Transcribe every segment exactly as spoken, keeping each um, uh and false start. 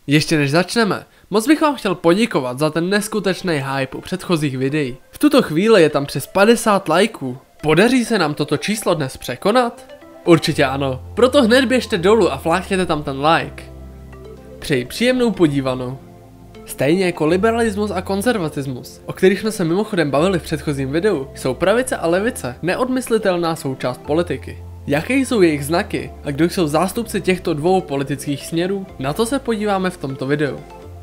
Ještě než začneme, moc bych vám chtěl poděkovat za ten neskutečný hype u předchozích videí. V tuto chvíli je tam přes padesát lajků. Podaří se nám toto číslo dnes překonat? Určitě ano, proto hned běžte dolů a flákněte tam ten like. Přeji příjemnou podívanou. Stejně jako liberalismus a konzervatismus, o kterých jsme se mimochodem bavili v předchozím videu, jsou pravice a levice neodmyslitelná součást politiky. Jaké jsou jejich znaky a kdo jsou zástupci těchto dvou politických směrů, na to se podíváme v tomto videu.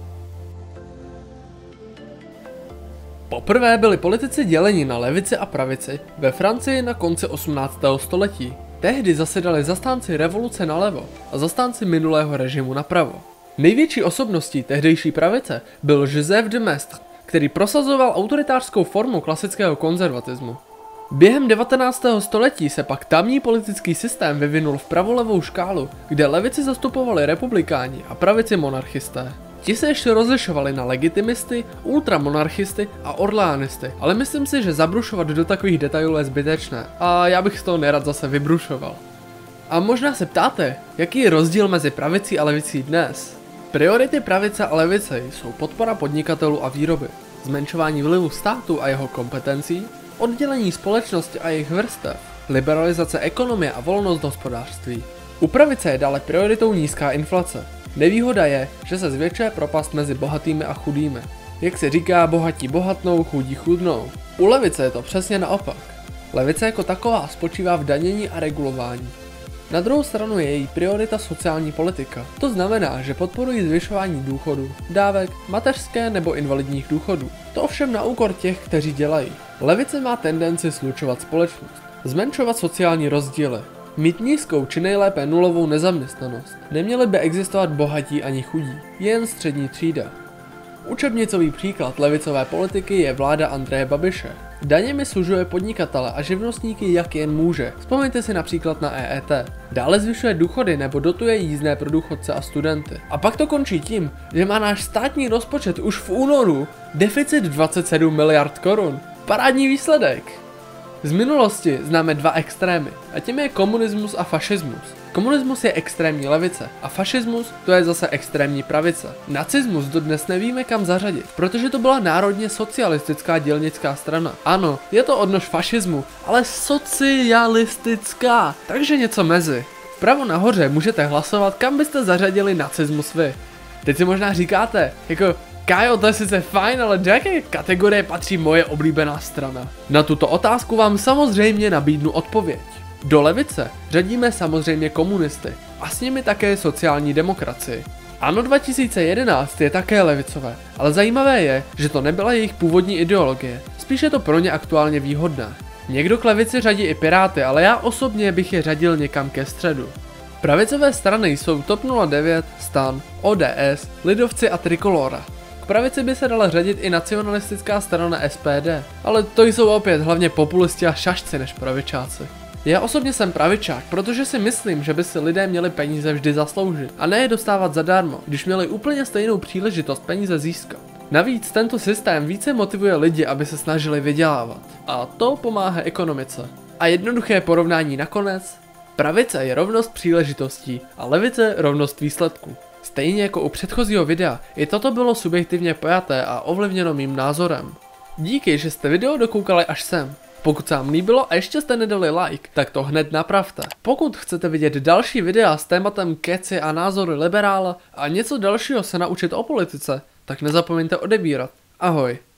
Poprvé byli politici děleni na levici a pravici ve Francii na konci osmnáctého století. Tehdy zasedali zastánci revoluce nalevo a zastánci minulého režimu napravo. Největší osobností tehdejší pravice byl Joseph de Maistre, který prosazoval autoritářskou formu klasického konzervatismu. Během devatenáctého století se pak tamní politický systém vyvinul v pravolevou škálu, kde levici zastupovali republikáni a pravici monarchisté. Ti se ještě rozlišovali na legitimisty, ultramonarchisty a orleanisty, ale myslím si, že zabrušovat do takových detailů je zbytečné a já bych z toho nerad zase vybrušoval. A možná se ptáte, jaký je rozdíl mezi pravicí a levicí dnes? Priority pravice a levice jsou podpora podnikatelů a výroby, zmenšování vlivu státu a jeho kompetencí, oddělení společnosti a jejich vrstev, liberalizace ekonomie a volnost hospodářství. U pravice je dále prioritou nízká inflace. Nevýhoda je, že se zvětšuje propast mezi bohatými a chudými. Jak se říká, bohatí bohatnou, chudí chudnou. U levice je to přesně naopak. Levice jako taková spočívá v danění a regulování. Na druhou stranu je její priorita sociální politika. To znamená, že podporují zvyšování důchodů, dávek, mateřské nebo invalidních důchodů. To ovšem na úkor těch, kteří dělají. Levice má tendenci slučovat společnost, zmenšovat sociální rozdíly, mít nízkou či nejlépe nulovou nezaměstnanost. Neměli by existovat bohatí ani chudí, jen střední třída. Učebnicový příklad levicové politiky je vláda Andreje Babiše. Daněmi služuje podnikatele a živnostníky jak jen může. Vzpomeňte si například na E E T. Dále zvyšuje důchody nebo dotuje jízdné pro důchodce a studenty. A pak to končí tím, že má náš státní rozpočet už v únoru deficit dvacet sedm miliard korun. Parádní výsledek! Z minulosti známe dva extrémy, a tím je komunismus a fašismus. Komunismus je extrémní levice a fašismus to je zase extrémní pravice. Nacismus dodnes nevíme kam zařadit, protože to byla národně socialistická dělnická strana. Ano, je to odnož fašismu, ale socialistická, takže něco mezi. Vpravo nahoře můžete hlasovat, kam byste zařadili nacismus vy. Teď si možná říkáte, jako Kájo, to je sice fajn, ale do jaké kategorie patří moje oblíbená strana? Na tuto otázku vám samozřejmě nabídnu odpověď. Do levice řadíme samozřejmě komunisty a s nimi také sociální demokracii. ANO dva tisíce jedenáct je také levicové, ale zajímavé je, že to nebyla jejich původní ideologie, spíš je to pro ně aktuálně výhodné. Někdo k levici řadí i Piráty, ale já osobně bych je řadil někam ke středu. Pravicové strany jsou TOP nula devět, STAN, O D S, Lidovci a Trikolóra. K pravici by se dala řadit i nacionalistická strana S P D, ale to jsou opět hlavně populisti a šašci než pravičáci. Já osobně jsem pravičák, protože si myslím, že by si lidé měli peníze vždy zasloužit a ne je dostávat zadarmo, když měli úplně stejnou příležitost peníze získat. Navíc tento systém více motivuje lidi, aby se snažili vydělávat. A to pomáhá ekonomice. A jednoduché porovnání nakonec, pravice je rovnost příležitostí a levice rovnost výsledků. Stejně jako u předchozího videa, i toto bylo subjektivně pojaté a ovlivněno mým názorem. Díky, že jste video dokoukali až sem. Pokud se vám líbilo a ještě jste nedali like, tak to hned napravte. Pokud chcete vidět další videa s tématem keci a názory liberála a něco dalšího se naučit o politice, tak nezapomeňte odebírat. Ahoj.